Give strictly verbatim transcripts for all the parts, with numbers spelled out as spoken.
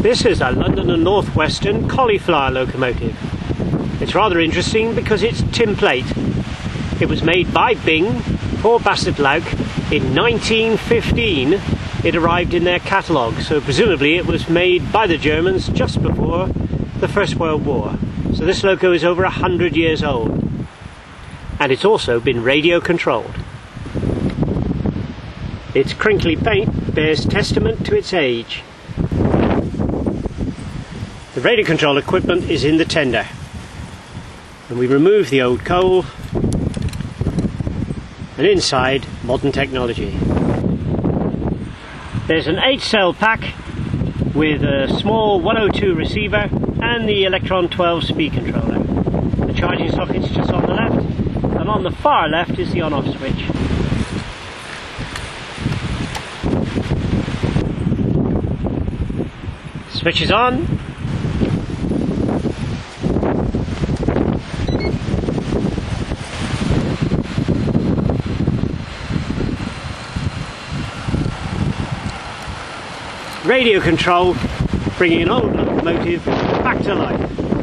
This is a London and North Western cauliflower locomotive. It's rather interesting because it's tin plate. It was made by Byng for Bassetlauk in nineteen fifteen. It arrived in their catalogue, so presumably it was made by the Germans just before the First World War. So this loco is over a hundred years old, and it's also been radio controlled. Its crinkly paint bears testament to its age. The radio control equipment is in the tender, and we remove the old coal, and inside modern technology. There's an eight cell pack with a small one oh two receiver and the Electron twelve speed controller. The charging socket's just on the left, and on the far left is the on-off switch. Switch is on. Radio control, bringing an old locomotive back to life.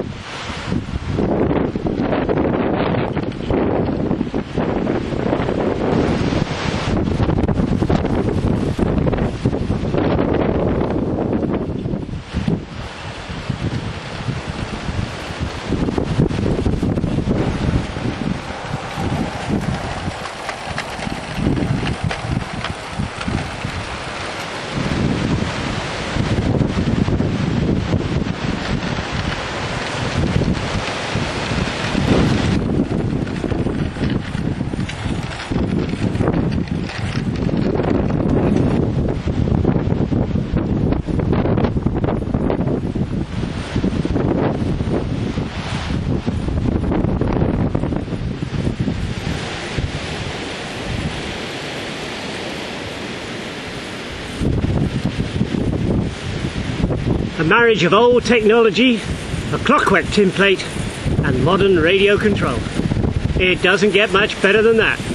A marriage of old technology, a clockwork tin plate, and modern radio control. It doesn't get much better than that.